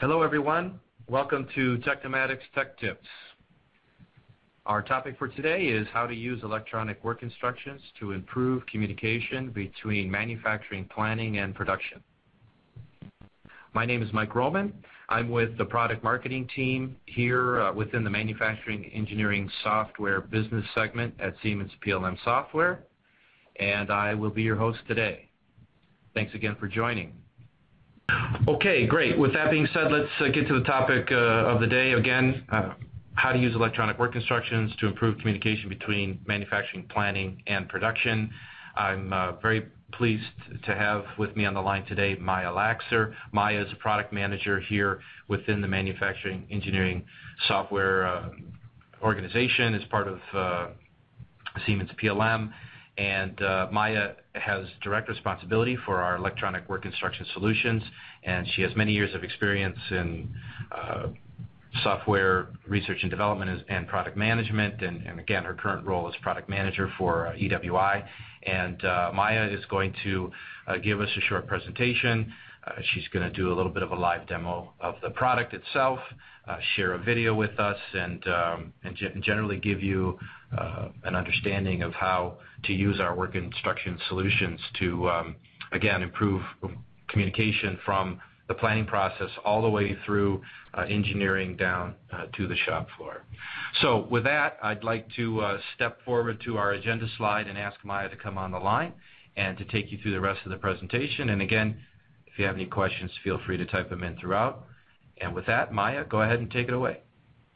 Hello everyone, welcome to Tecnomatix Tech Tips. Our topic for today is how to use electronic work instructions to improve communication between manufacturing planning and production. My name is Mike Roman. I'm with the product marketing team here within the Manufacturing Engineering Software business segment at Siemens PLM Software, and I will be your host today. Thanks again for joining. Okay, great. With that being said, let's get to the topic of the day. Again, how to use electronic work instructions to improve communication between manufacturing planning and production. I'm very pleased to have with me on the line today Maya Laxer. Maya is a product manager here within the Manufacturing Engineering Software organization as part of Siemens PLM. And Maya has direct responsibility for our electronic work instruction solutions, and she has many years of experience in software research and development and product management, and again, her current role is product manager for EWI. And Maya is going to give us a short presentation. She's going to do a little bit of a live demo of the product itself, share a video with us, and generally give you an understanding of how to use our work instruction solutions to, again, improve communication from the planning process all the way through engineering down to the shop floor. So with that, I'd like to step forward to our agenda slide and ask Maya to come on the line and to take you through the rest of the presentation. And again, if you have any questions, feel free to type them in throughout. And with that, Maya, go ahead and take it away.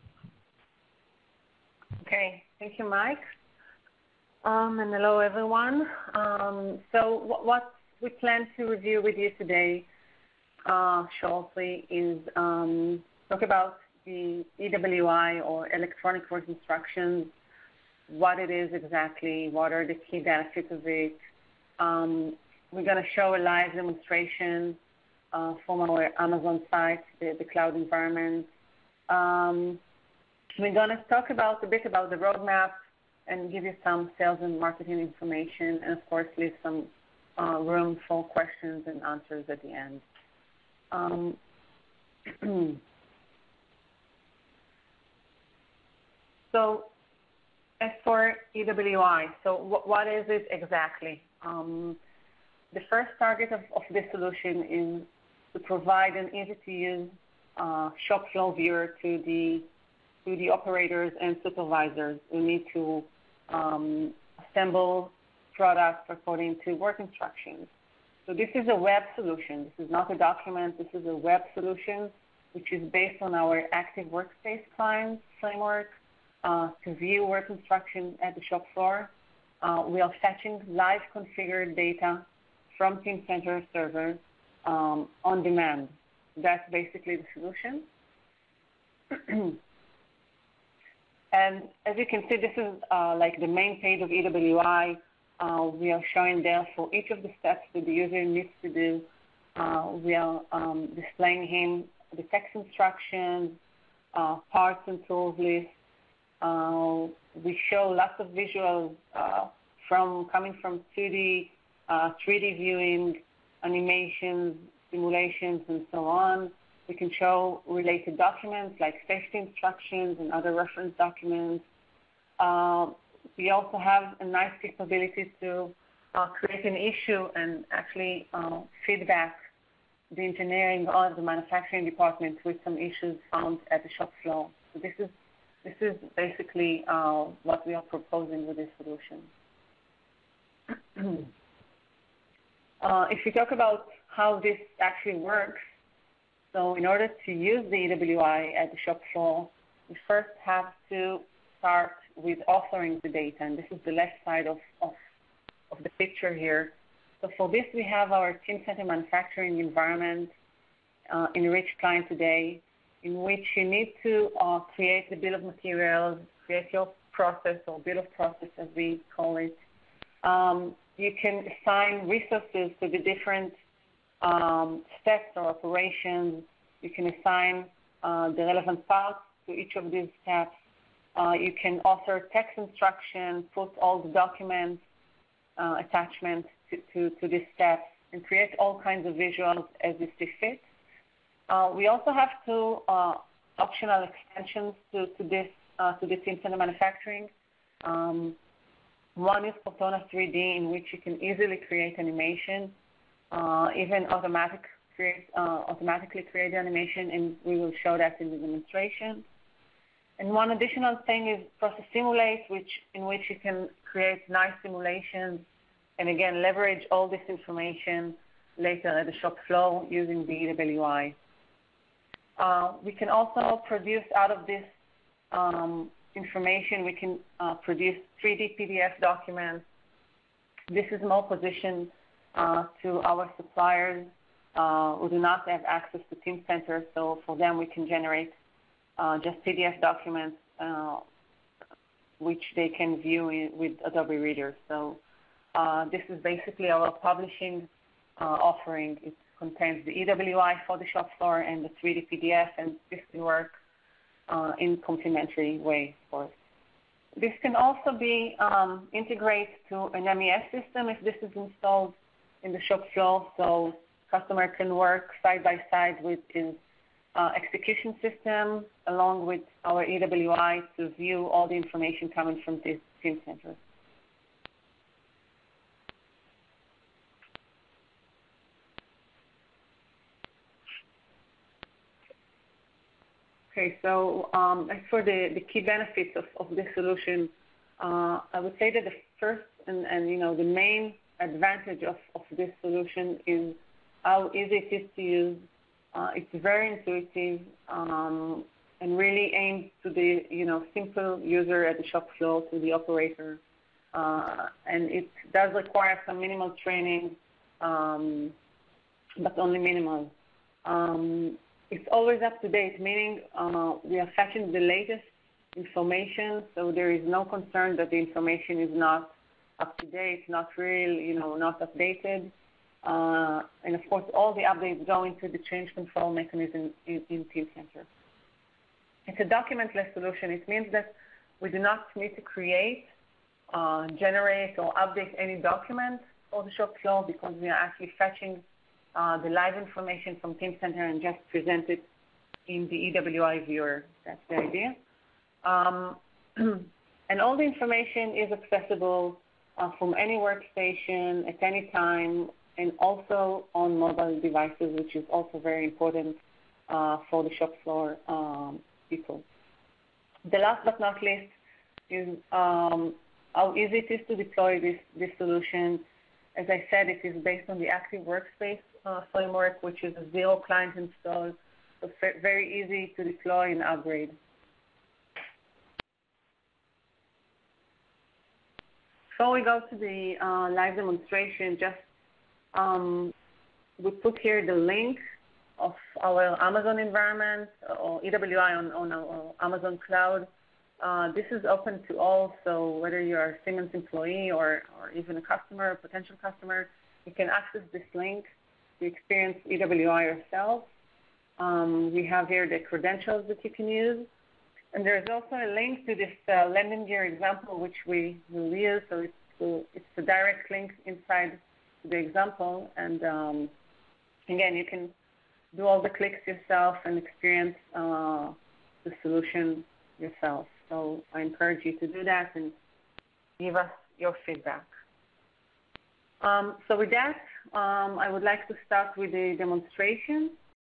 Okay, thank you, Mike. And hello, everyone. So what we plan to review with you today shortly is talk about the EWI, or electronic work instructions, what it is exactly, what are the key benefits of it. We're going to show a live demonstration from our Amazon site, the cloud environment. We're going to talk a bit about the roadmap and give you some sales and marketing information, and of course leave some room for questions and answers at the end. So as for EWI, so what is it exactly? The first target of this solution is to provide an easy-to-use shop floor viewer to the operators and supervisors who need to assemble products according to work instructions. So this is a web solution. This is not a document. This is a web solution, which is based on our active workspace client framework to view work instructions at the shop floor. We are fetching live configured data from Teamcenter servers on demand. That's basically the solution. And as you can see, this is like the main page of EWI. We are showing there for each of the steps that the user needs to do. We are displaying him the text instructions, parts and tools list. We show lots of visuals coming from 2D, 3D viewing, animations, simulations, and so on. We can show related documents like safety instructions and other reference documents. We also have a nice capability to create an issue and actually feedback the engineering or the manufacturing department with some issues found at the shop floor. So this is basically what we are proposing with this solution. If you talk about how this actually works, so in order to use the EWI at the shop floor, we first have to start with authoring the data, and this is the left side of the picture here. So for this, we have our Teamcenter manufacturing environment in Rich Client today, in which you need to create the bill of materials, create your process, or bill of process as we call it. You can assign resources to the different steps or operations. You can assign the relevant parts to each of these steps. You can author text instructions, put all the documents, attachments to this step, and create all kinds of visuals as you see fit. We also have two optional extensions to the Team Center manufacturing. One is Cortana 3D, in which you can easily create animation, even automatically create the animation, and we will show that in the demonstration. And one additional thing is Process Simulate, in which you can create nice simulations and, again, leverage all this information later at the shop floor using the EWI. We can also produce out of this information, we can produce 3D PDF documents. This is more positioned to our suppliers who do not have access to Team Center, so for them we can generate just PDF documents which they can view with Adobe Reader. So this is basically our publishing offering. It contains the EWI for the shop floor and the 3D PDF, and this can work in complementary way, of course. This can also be integrated to an MES system if this is installed in the shop floor, so customer can work side by side with his execution system along with our EWI to view all the information coming from this Team Center. Okay, so as for the key benefits of this solution, I would say that the first and the main advantage of this solution is how easy it is to use. It's very intuitive and really aimed to the simple user at the shop floor, to the operator, and it does require some minimal training, but only minimal. It's always up to date, meaning we are fetching the latest information, so there is no concern that the information is not up to date, not real, not updated. And of course, all the updates go into the change control mechanism in Team Center. It's a documentless solution. It means that we do not need to create, generate, or update any document for the shop floor because we are actually fetching the live information from Team Center and just present it in the EWI viewer. That's the idea. And all the information is accessible from any workstation at any time, and also on mobile devices, which is also very important for the shop floor people. The last but not least is how easy it is to deploy this solution. As I said, it is based on the Active Workspace framework, which is a zero client install, so very easy to deploy and upgrade. Before we go to the live demonstration, just we put here the link of our Amazon environment or EWI on our Amazon cloud. This is open to all, so whether you're a Siemens employee or even a customer, a potential customer, you can access this link to experience EWI yourself. We have here the credentials that you can use. And there's also a link to this landing gear example, which we will use. So it's a direct link inside the example. And again, you can do all the clicks yourself and experience the solution yourself. So I encourage you to do that and give us your feedback. So with that, I would like to start with the demonstration.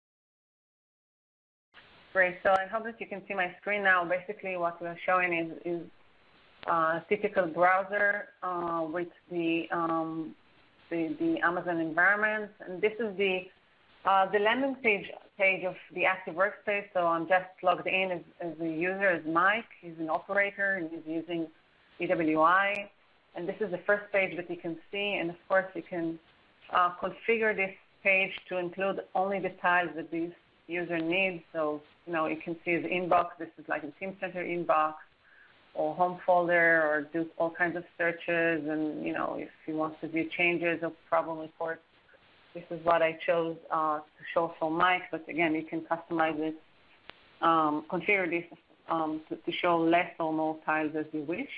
Great. So I hope that you can see my screen now. Basically, what we're showing is a typical browser with the Amazon environment, and this is the landing page of the Active Workspace. So I'm just logged in as a user, as Mike. He's an operator and he's using EWI. And this is the first page that you can see. And of course, you can configure this page to include only the tiles that this user needs. So, you can see his inbox. This is like a Team Center inbox or home folder, or do all kinds of searches. And, if he wants to view changes or problem reports, this is what I chose to show for Mike. But again, you can customize it, configure this to show less or more tiles as you wish.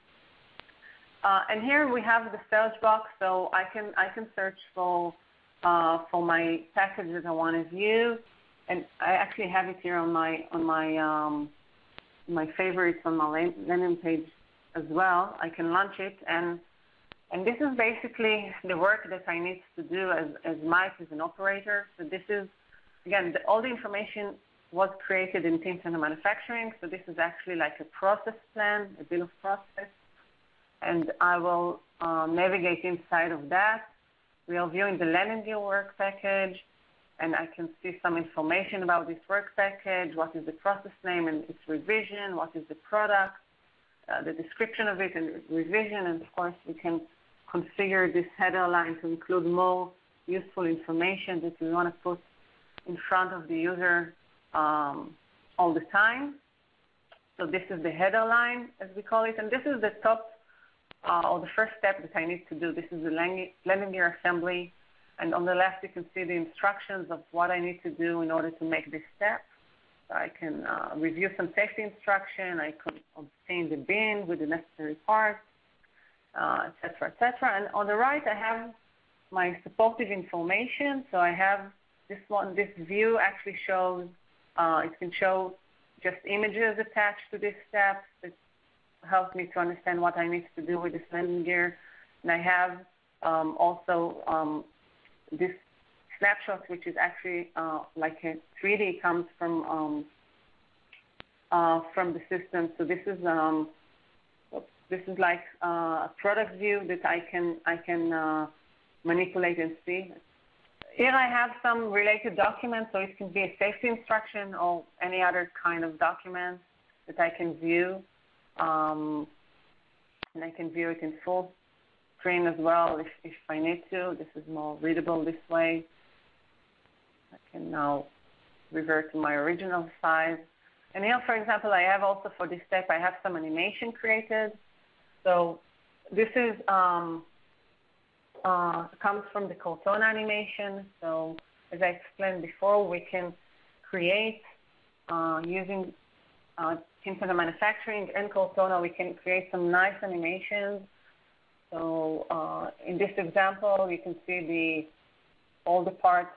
And here we have the search box, so I can search for my package that I want to view. and I actually have it here on my favorites on my landing page as well. I can launch it, and this is basically the work that I need to do as Mike as an operator. So this is, again, all the information was created in Team Center Manufacturing. So this is actually like a process plan, a bill of process, and I will navigate inside of that. We are viewing the landing gear work package, and I can see some information about this work package, what is the process name and its revision, what is the product, the description of it and revision, and of course we can configure this header line to include more useful information that we want to put in front of the user all the time. So this is the header line, as we call it, and this is the top or the first step that I need to do. This is the landing gear assembly, and on the left you can see the instructions of what I need to do in order to make this step. So I can review some safety instruction, I can obtain the bin with the necessary parts, et cetera, and on the right I have my supportive information. So I have this view actually shows, it can show just images attached to this step. It helps me to understand what I need to do with this landing gear. And I have also this snapshot, which is actually like a 3D, comes from the system. So this is like a product view that I can manipulate and see. Here I have some related documents, so it can be a safety instruction or any other kind of document that I can view. And I can view it in full screen as well if I need to. This is more readable this way. I can now revert to my original size. And here, for example, I have also for this step, I have some animation created. So this is comes from the Cortana animation. So as I explained before, we can create using Team Center Manufacturing and Cortana, we can create some nice animations. So in this example, you can see all the parts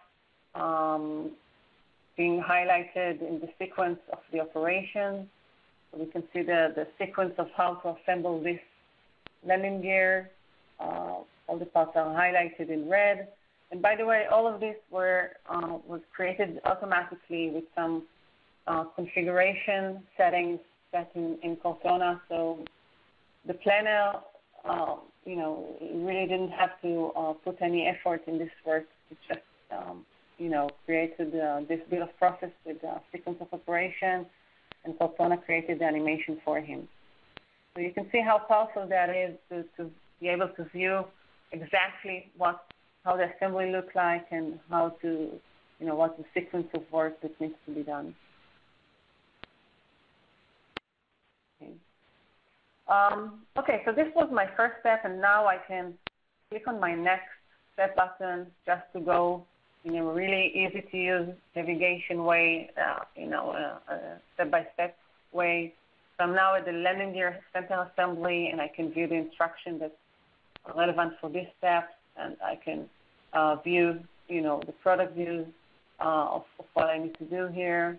being highlighted in the sequence of the operation. So we can see the sequence of how to assemble this landing gear. All the parts are highlighted in red. And by the way, all of this was created automatically with some configuration settings set in Cortana. So the planner, really didn't have to put any effort in this work. It just, created this bit of process with a sequence of operation, and Cortana created the animation for him. So you can see how powerful that is to be able to view exactly how the assembly looks like and how to, what's the sequence of work that needs to be done. Okay, so this was my first step, and now I can click on my next step button just to go in a really easy to use navigation way, step-by-step way. So I'm now at the landing gear center assembly, and I can view the instruction that's relevant for this step, and I can view, the product views of what I need to do here.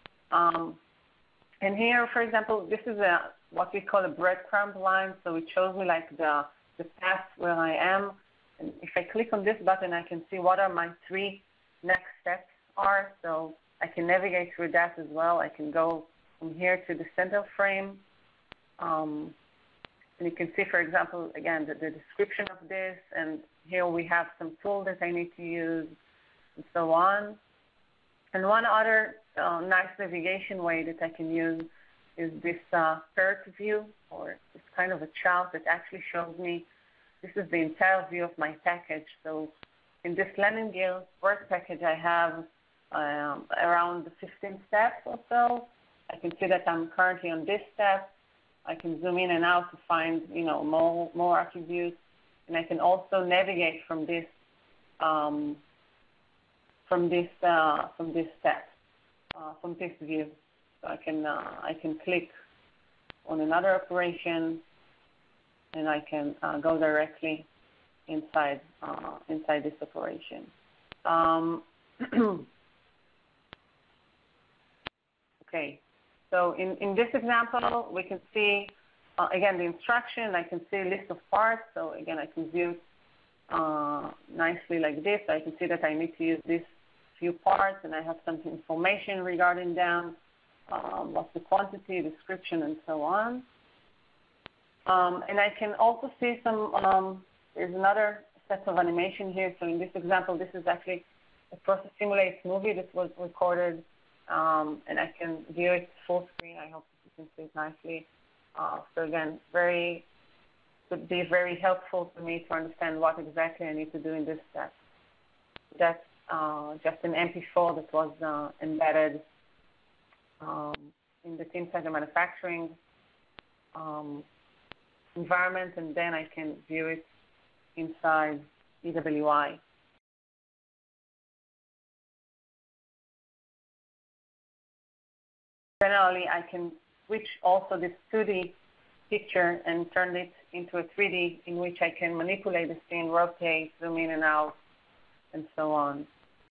And here, for example, this is what we call a breadcrumb line. So it shows me like the path where I am. And if I click on this button, I can see what are my 3 next steps are. So I can navigate through that as well. I can go from here to the center frame. And you can see, for example, again, the description of this. And here we have some tools that I need to use and so on. And one other nice navigation way that I can use is this PERT view, or this kind of a chart that actually shows me this is the entire view of my package. So in this landing gear work package, I have around 15 steps or so. I can see that I'm currently on this step. I can zoom in and out to find, more attributes, and I can also navigate from this step, from this view. So I can click on another operation, and I can go directly inside this operation. Okay, so in this example, we can see, again, the instruction. I can see a list of parts. So again, I can view nicely like this. I can see that I need to use these few parts, and I have some information regarding them, what's the quantity, description, and so on. And I can also see some, there's another set of animation here. So in this example, this is actually a process simulates movie that was recorded, and I can view it full screen. I hope you can see it nicely. So again, would be very helpful for me to understand what exactly I need to do in this step. That's just an MP4 that was embedded in the Team Center manufacturing environment, and then I can view it inside EWI. Generally, I can switch also this 2D picture and turn it into a 3D in which I can manipulate the scene, rotate, zoom in and out, and so on.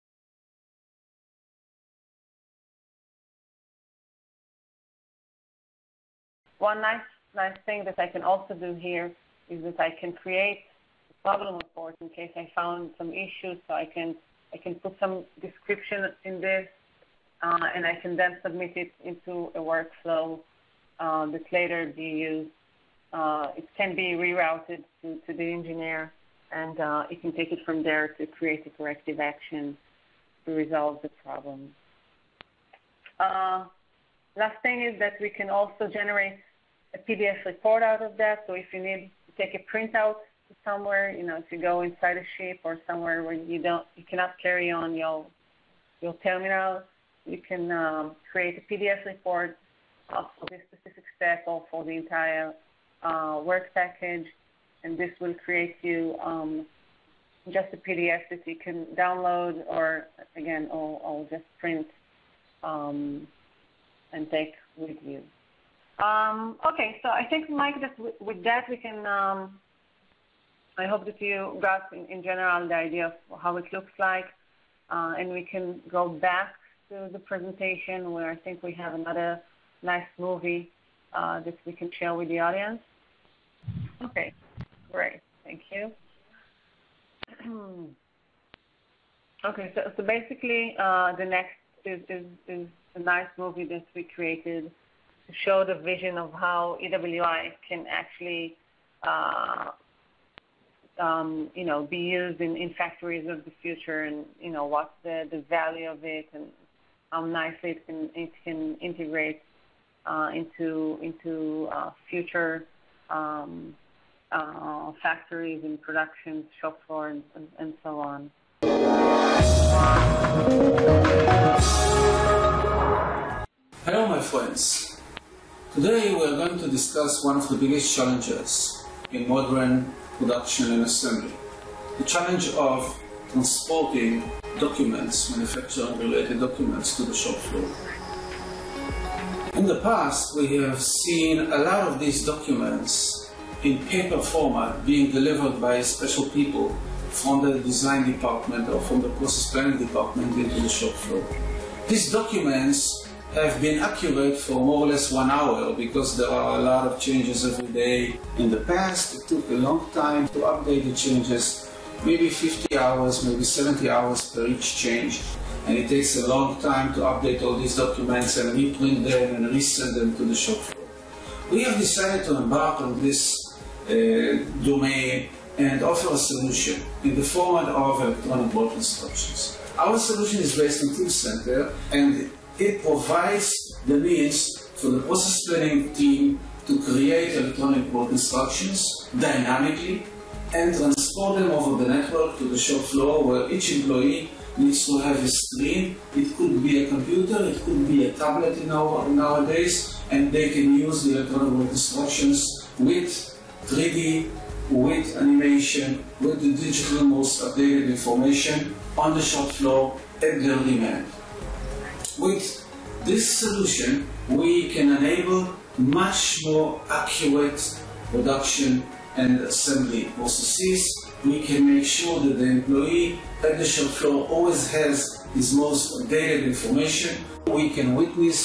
One nice thing that I can also do here is that I can create a problem report in case I found some issues. So I can put some description in this, and I can then submit it into a workflow that later be used. It can be rerouted to the engineer, and it can take it from there to create a corrective action to resolve the problem. Last thing is that we can also generate a PDF report out of that. So if you need to take a printout to somewhere, if you go inside a ship or somewhere where you cannot carry on your terminal, you can create a PDF report for this specific step or for the entire work package, and this will create you just a PDF that you can download or just print and take with you. Okay, so I think, Mike, that with that we can, I hope that you got in general the idea of how it looks like, and we can go back to the presentation where I think we have another nice movie that we can share with the audience. Okay, great, thank you. Okay, so basically the next is a nice movie that we created to show the vision of how EWI can actually be used in factories of the future, and what's the value of it, and how nicely it can integrate into future factories and production, shop floor, and so on. Hello, my friends. Today we are going to discuss one of the biggest challenges in modern production and assembly. The challenge of transporting documents, manufacturing-related documents, to the shop floor. In the past, we have seen a lot of these documents in paper format being delivered by special people from the design department or from the process planning department into the shop floor. These documents have been accurate for more or less 1 hour because there are a lot of changes every day. In the past, it took a long time to update the changes, maybe 50 hours, maybe 70 hours per each change. And it takes a long time to update all these documents and reprint them and resend them to the shop floor. We have decided to embark on this domain and offer a solution in the format of electronic work instructions. Our solution is based on Team Center, and it provides the means for the process planning team to create electronic work instructions dynamically and transport them over the network to the shop floor, where each employee needs to have a screen. It could be a computer, it could be a tablet nowadays, and they can use the electronic work instructions with 3D, with animation, with the digital most updated information on the shop floor at their demand. With this solution, we can enable much more accurate production and assembly processes. We can make sure that the employee at the shop floor always has his most updated information. We can witness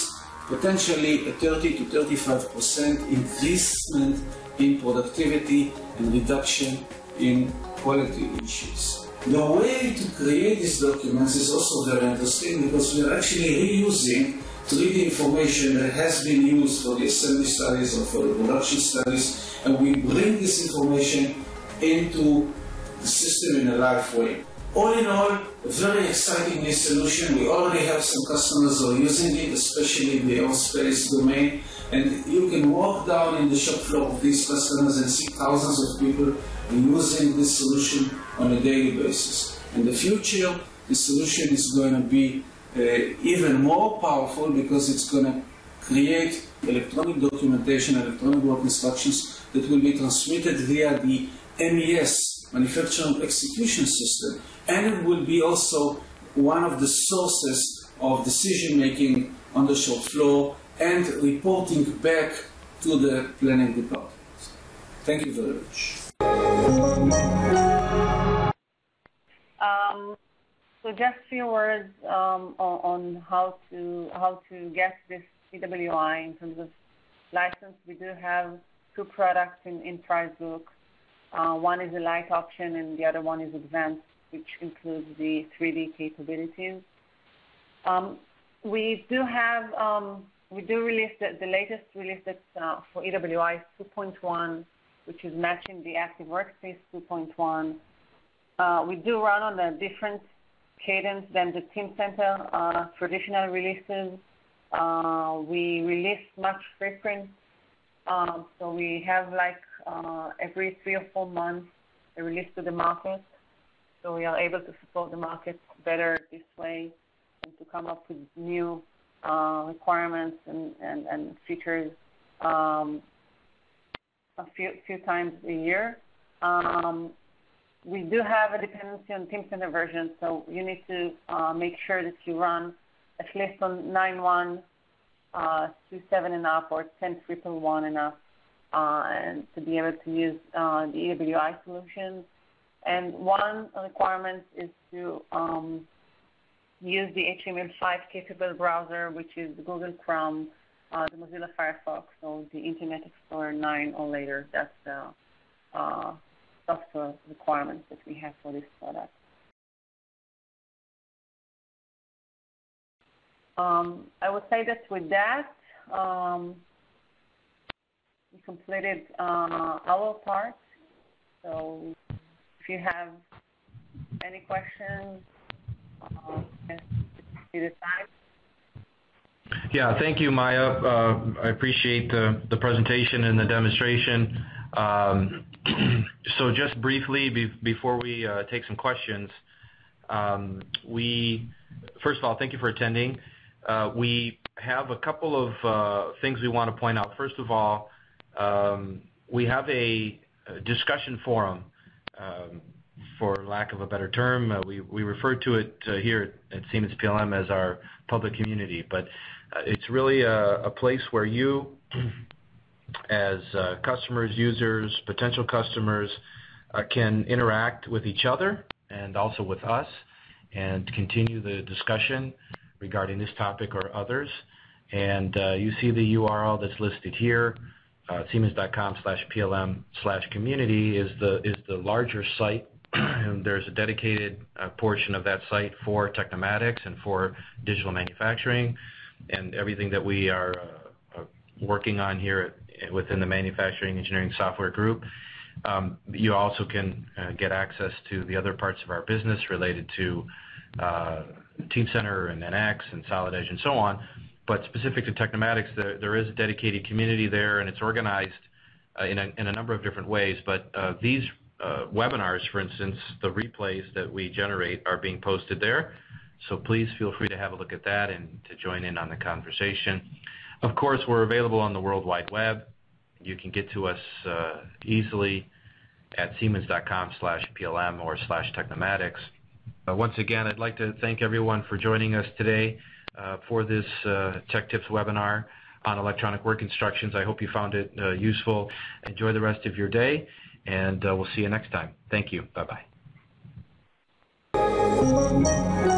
potentially a 30 to 35% increasement in productivity and reduction in quality issues. The way to create these documents is also very interesting because we are actually reusing 3D information that has been used for the assembly studies or for the production studies, and we bring this information into the system in a live way. All in all, a very exciting new solution. We already have some customers who are using it, especially in the aerospace domain, and you can walk down in the shop floor of these customers and see thousands of people using this solution on a daily basis. In the future, the solution is going to be even more powerful because it's going to create electronic documentation, electronic work instructions that will be transmitted via the MES, Manufacturing Execution System, and it will be also one of the sources of decision making on the shop floor and reporting back to the planning department. Thank you very much. So just a few words on how to get this EWI in terms of license. We do have two products in price book. One is a light option and the other one is advanced, which includes the 3D capabilities. We do release the latest release that's for EWI is 2.1, which is matching the Active Workspace 2.1. We do run on a different cadence than the Teamcenter traditional releases. We release much frequent, so we have like every 3 or 4 months a release to the market. So we are able to support the market better this way and to come up with new requirements and features a few times a year. We do have a dependency on Teamcenter version, so you need to make sure that you run at least on 9.1, 2.7 and up, or 10.1 and up, and to be able to use the EWI solutions. And one requirement is to use the HTML5 capable browser, which is Google Chrome, the Mozilla Firefox, or the Internet Explorer 9 or later. That's the software requirements that we have for this product. I would say that with that, we completed our part. So if you have any questions, see the time. Yeah, thank you, Maya. I appreciate the presentation and the demonstration. So just briefly, before we take some questions, first of all, thank you for attending. We have a couple of things we want to point out. First of all, we have a discussion forum, for lack of a better term. We refer to it here at Siemens PLM as our public community, but it's really a place where you, as customers, users, potential customers, can interact with each other and also with us and continue the discussion regarding this topic or others. And you see the URL that's listed here. Siemens.com/PLM/community is the larger site. And there's a dedicated portion of that site for Tecnomatix and for digital manufacturing and everything that we are working on here within the Manufacturing Engineering Software Group. You also can get access to the other parts of our business related to Teamcenter and NX and Solid Edge and so on. But specific to Tecnomatix, there is a dedicated community there, and it's organized in a number of different ways. But these webinars, for instance, the replays that we generate are being posted there. So please feel free to have a look at that and to join in on the conversation. Of course, we're available on the World Wide Web. You can get to us easily at siemens.com/PLM or /Tecnomatix. Once again, I'd like to thank everyone for joining us today for this Tech Tips webinar on electronic work instructions. I hope you found it useful. Enjoy the rest of your day, and we'll see you next time. Thank you. Bye-bye.